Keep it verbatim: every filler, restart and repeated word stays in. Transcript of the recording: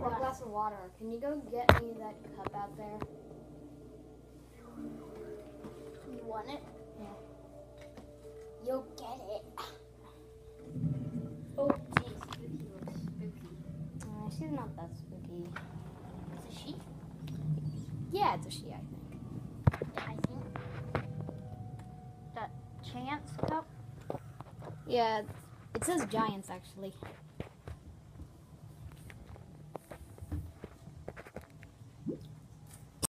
for a glass of water. Can you go get me that cup out there? You want it? Yeah. You'll get it. Oh, geez, Spooky looks spooky. Uh, she's not that spooky. Is it she? Yeah, it's a she, I think. Yeah, I think. That Chance cup? Yeah, it says Giants, actually.